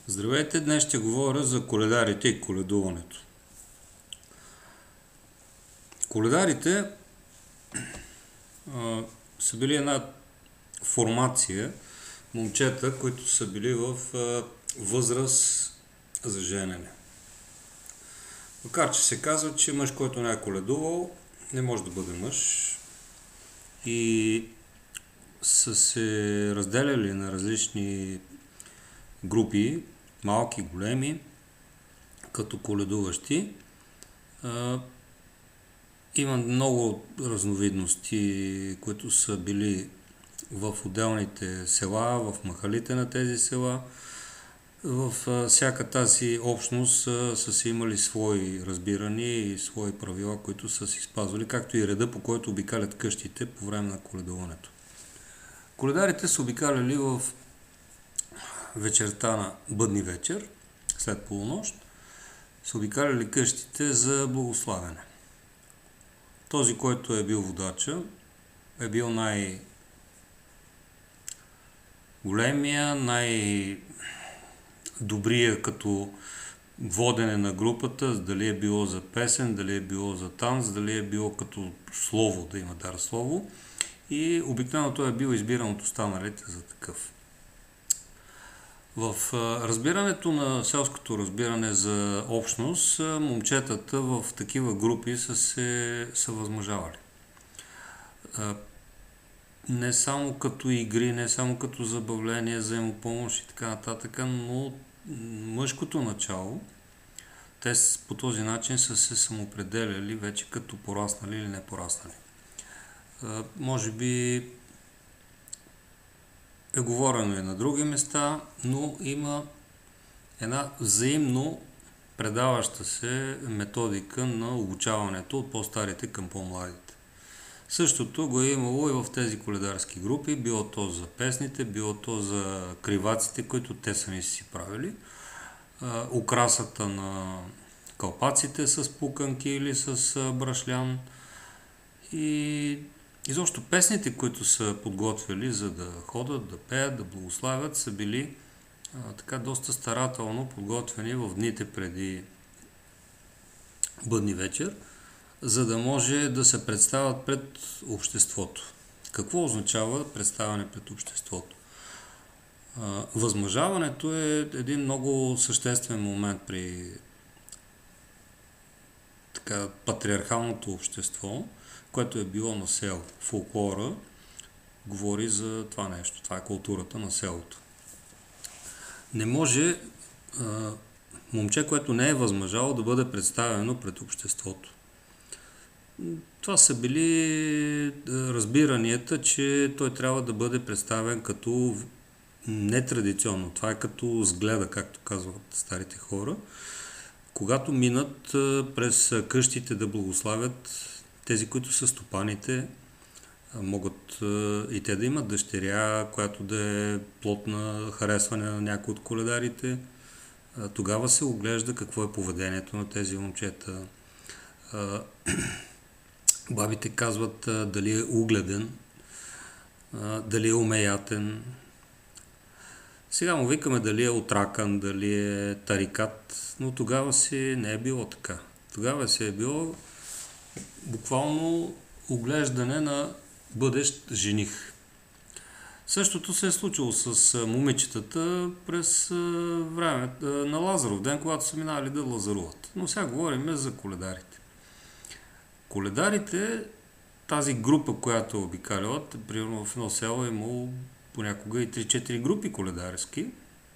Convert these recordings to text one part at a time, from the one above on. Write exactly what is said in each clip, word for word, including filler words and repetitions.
Здравейте, днес ще говоря за коледарите и коледуването. Коледарите а, са били една формация момчета, които са били в а, възраст за женене. Макар че се казва, че мъж, който не е коледувал, не може да бъде мъж, и са се разделяли на различни групи, малки, големи, като коледуващи. А, има много разновидности, които са били в отделните села, в махалите на тези села. В а, всяка тази общност а, са си имали свои разбирания и свои правила, които са си спазвали, както и реда, по който обикалят къщите по време на коледуването. Коледарите са обикаляли в вечерта на бъдни вечер, след полунощ, са обикаляли къщите за благославяне. Този, който е бил водача, е бил най-големия, най-добрия като водене на групата, дали е било за песен, дали е било за танц, дали е било като слово, да има дар слово. И обикновено той е бил избиран от останалите за такъв. В разбирането на селското разбиране за общност, момчетата в такива групи са се са възмъжавали. Не само като игри, не само като забавление, взаимопомощ и така нататък, но мъжкото начало, те по този начин са се самоопределяли вече като пораснали или не пораснали. Може би е говорено и на други места, но има една взаимно предаваща се методика на обучаването от по-старите към по-младите. Същото го е имало и в тези коледарски групи, било то за песните, било то за криваците, които те сами си правили, украсата на калпаците с пуканки или с брашлян и изобщо песните, които са подготвили за да ходят, да пеят, да благославят, са били а, така доста старателно подготвени в дните преди бъдни вечер, за да може да се представят пред обществото. Какво означава представяне пред обществото? А, възмъжаването е един много съществен момент при така, патриархалното общество, което е било на село. Фолклора говори за това нещо. Това е културата на селото. Не може а, момче, което не е възмъжало, да бъде представено пред обществото. Това са били разбиранията, че той трябва да бъде представен като нетрадиционно. Това е като сгледа, както казват старите хора. Когато минат през къщите да благославят, тези, които са стопаните, могат и те да имат дъщеря, която да е плод на харесване на някои от коледарите. Тогава се оглежда какво е поведението на тези момчета. Бабите казват дали е угледен, дали е умеятен. Сега му викаме дали е отракан, дали е тарикат, но тогава си не е било така. Тогава си е било буквално оглеждане на бъдещ жених. Същото се е случило с момичетата през времето на Лазаров ден, когато са минали да лазаруват. Но сега говорим за коледарите. Коледарите, тази група, която обикалят, примерно в едно село е имало понякога и три-четири групи коледарски.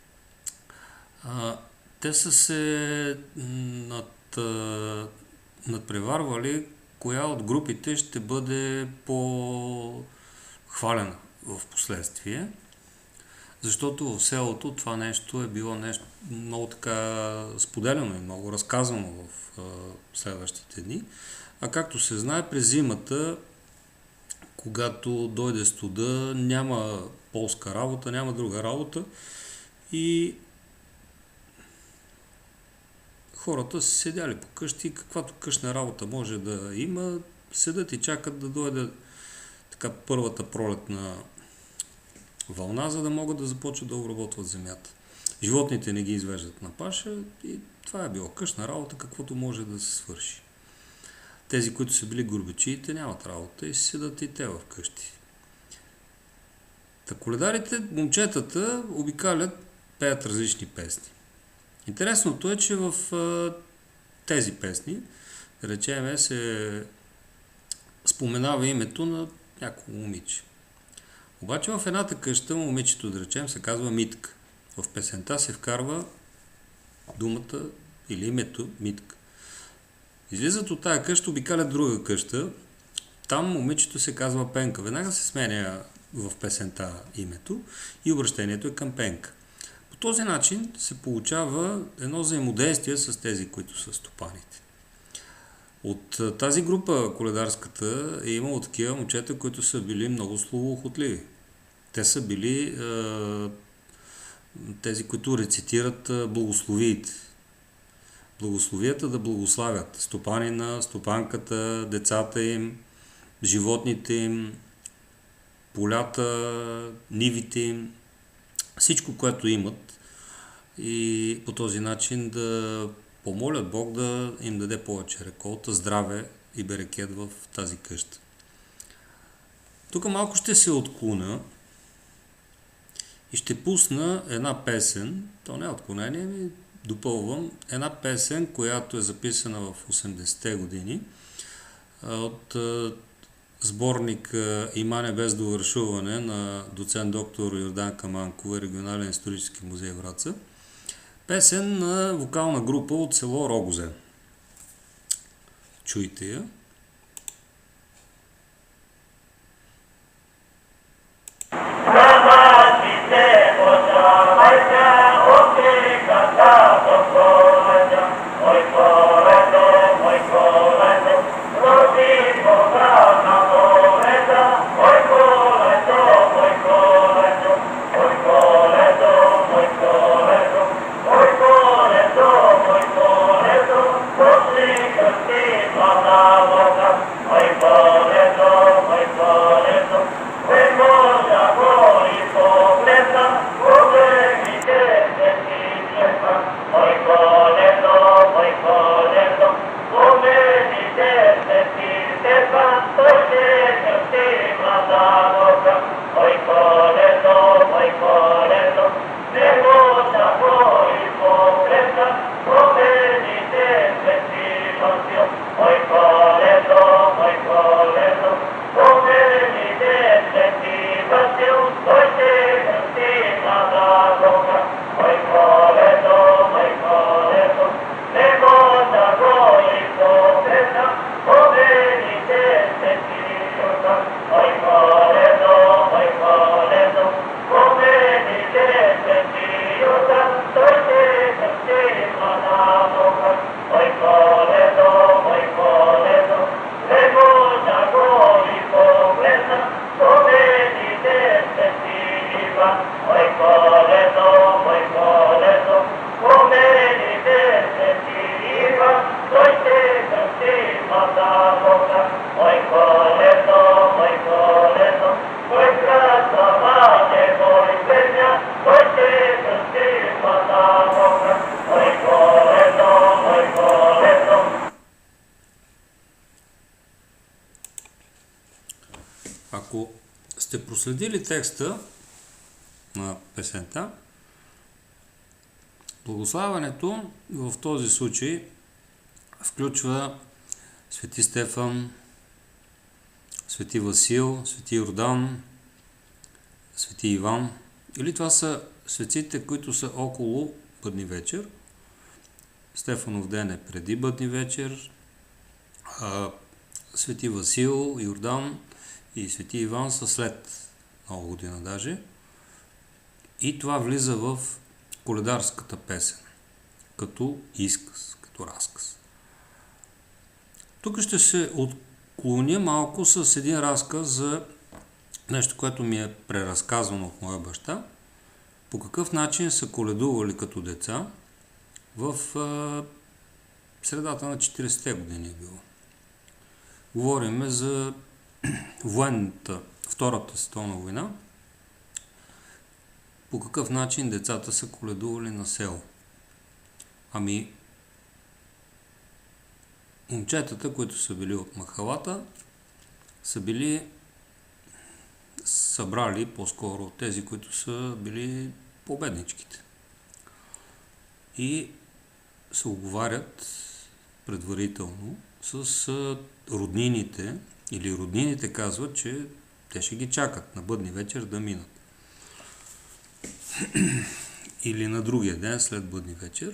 Те са се над, надпреварвали коя от групите ще бъде по-хвалена в последствие, защото в селото това нещо е било нещо много така споделено и много разказано в следващите дни. А както се знае, през зимата, когато дойде студа, няма полска работа, няма друга работа и хората са седяли по къщи, каквато къщна работа може да има, седят и чакат да дойде така първата пролетна вълна, за да могат да започват да обработват земята. Животните не ги извеждат на паша и това е било къщна работа, каквото може да се свърши. Тези, които са били горбачиите, нямат работа и си седат и те в къщи. Та коледарите, момчетата обикалят, пеят различни песни. Интересното е, че в а, тези песни, да речем, се споменава името на някакво момиче. Обаче в едната къща момичето, да речем, се казва Митка. В песента се вкарва думата или името Митка. Излизат от тая къща, обикалят друга къща. Там момичето се казва Пенка. Веднага се сменя в песента името и обращението е към Пенка. По този начин се получава едно взаимодействие с тези, които са стопаните. От тази група коледарската е имало такива момчета, които са били много словоохотливи. Те са били е, тези, които рецитират благословиите. Благословията да благославят стопанина, стопанката, децата им, животните им, полята, нивите им, всичко, което имат, и по този начин да помолят Бог да им даде повече реколта, здраве и берекет в тази къща. Тук малко ще се отклоня и ще пусна една песен, то не е отклонение, ми допълвам, една песен, която е записана в осемдесетте години от сборник "Имане без довършуване" на доцент доктор Йорданка Манкова, Регионален исторически музей Враца. Песен на вокална група от село Рогозен. Чуйте я. Ако сте проследили текста на песента, благославянето в този случай включва Свети Стефан, Свети Васил, Свети Йордан, Свети Иван. Или това са светците, които са около Бъдни вечер. Стефанов ден е преди Бъдни вечер. Свети Васил, Йордан и Свети Иван са след Нова година даже. И това влиза в коледарската песен, като изказ, като разказ. Тук ще се отклоня малко с един разказ за нещо, което ми е преразказвано от моя баща, по какъв начин са коледували като деца в а, средата на четиридесетте години е било. Говориме за военната, Втората световна война. По какъв начин децата са коледували на село? Ами, момчетата, които са били от махалата, са били събрали по-скоро тези, които са били победничките. И се оговарят предварително с роднините, или роднините казват, че те ще ги чакат на бъдни вечер да минат. Или на другия ден след бъдни вечер.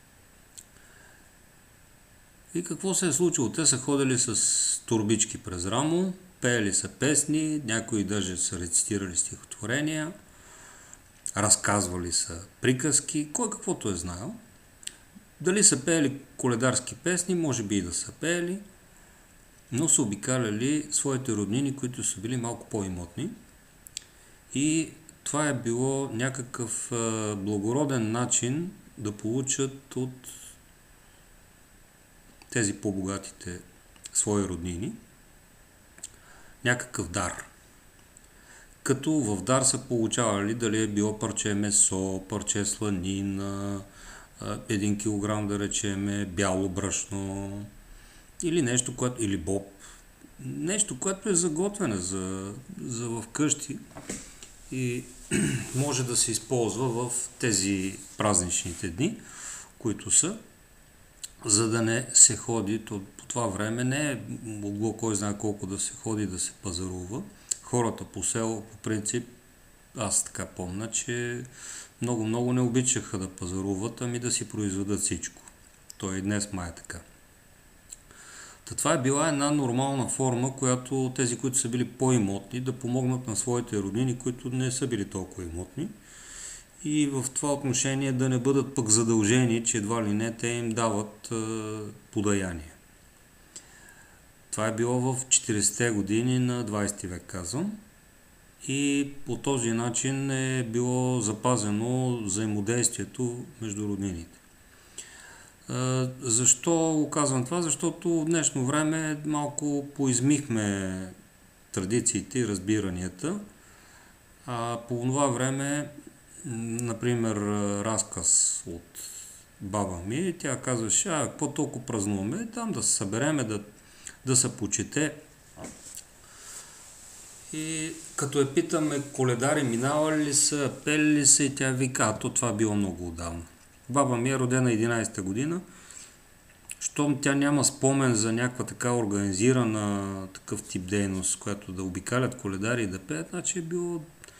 И какво се е случило? Те са ходили с турбички през рамо, пеели са песни, някои даже са рецитирали стихотворения, разказвали са приказки, кой каквото е знаел. Дали са пеели коледарски песни, може би и да са пеели, но са обикаляли своите роднини, които са били малко по-имотни. И това е било някакъв благороден начин да получат от тези по-богатите свои роднини някакъв дар. Като в дар са получавали дали е било парче месо, парче сланина, един килограм да речеме бяло брашно или нещо, което, или боб. Нещо, което е заготвено за, за в къщи и може да се използва в тези празничните дни, които са, за да не се ходи, то, по това време не е могло кой знае колко да се ходи да се пазарува. Хората по село, по принцип, аз така помня, че много-много не обичаха да пазаруват, ами да си произведат всичко. То и днес май е така. Та това е била една нормална форма, която тези, които са били по-имотни, да помогнат на своите роднини, които не са били толкова имотни. И в това отношение да не бъдат пък задължени, че едва ли не те им дават е, подаяние. Това е било в четиридесетте години на двадесети век, казвам. И по този начин е било запазено взаимодействието между роднините. Е, защо го казвам това? Защото в днешно време малко поизмихме традициите и разбиранията. А по това време, например, разказ от баба ми, тя казваше, а какво толкова празнуваме, там да се събереме, да, да се почете. И като я питаме, коледари минавали ли са, пели ли са, и тя вика, а то това било много отдавна. Баба ми е родена единадесета година, щом тя няма спомен за някаква така организирана такъв тип дейност, която да обикалят коледари и да пеят, значи е било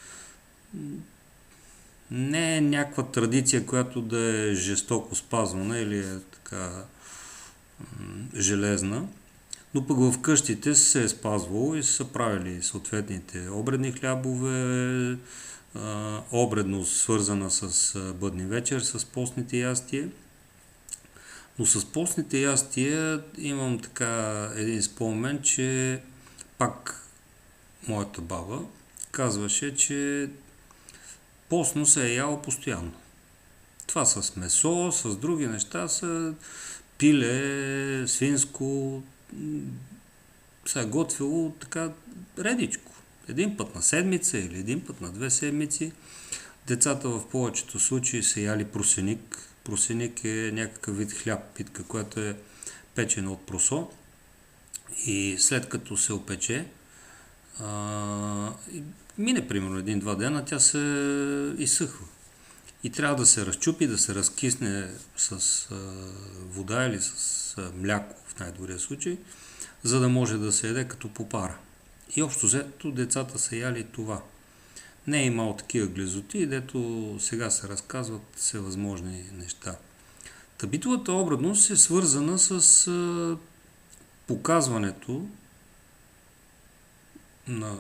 не е някаква традиция, която да е жестоко спазвана или е така железна, но пък в къщите се е спазвало и са правили съответните обредни хлябове, обредност свързана с бъдни вечер, с постните ястия. Но с постните ястия имам така един спомен, че пак моята баба казваше, че постно се е яло постоянно. Това с месо, с други неща са пиле, свинско, се е готвило така редичко. Един път на седмица или един път на две седмици. Децата в повечето случаи са яли просеник. Просеник е някакъв вид хляб, питка, която е печена от просо. И след като се опече, а, мине примерно един-два дена, тя се изсъхва. И трябва да се разчупи, да се разкисне с а, вода или с а, мляко в най-добрия случай, за да може да се яде като попара. И общо взето децата са яли това. Не е имало такива глезоти, дето сега се разказват всевъзможни неща. Та битовата обредност е свързана с а, показването на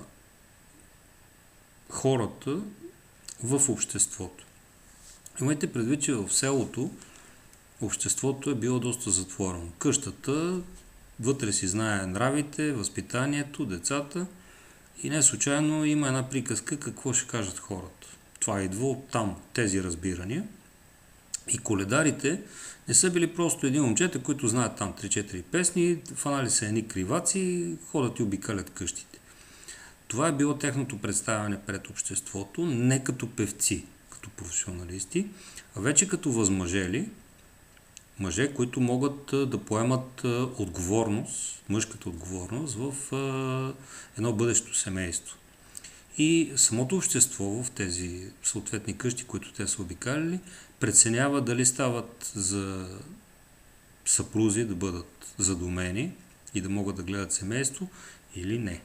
хората в обществото. Имайте предвид, че в селото обществото е било доста затворено. Къщата, вътре си знае нравите, възпитанието, децата и не случайно има една приказка какво ще кажат хората. Това идва от там, тези разбирания. И коледарите не са били просто един момчета, които знаят там три-четири песни, фанали са едни криваци, ходят и обикалят къщите. Това е било техното представяне пред обществото, не като певци, като професионалисти, а вече като възмъжели, мъже, които могат да поемат отговорност, мъжката отговорност в едно бъдещо семейство. И самото общество в тези съответни къщи, които те са обикаляли, преценява дали стават за съпрузи да бъдат задумени и да могат да гледат семейство или не.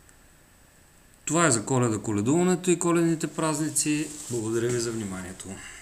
Това е за Коледа, коледуването и коледните празници. Благодаря ви за вниманието.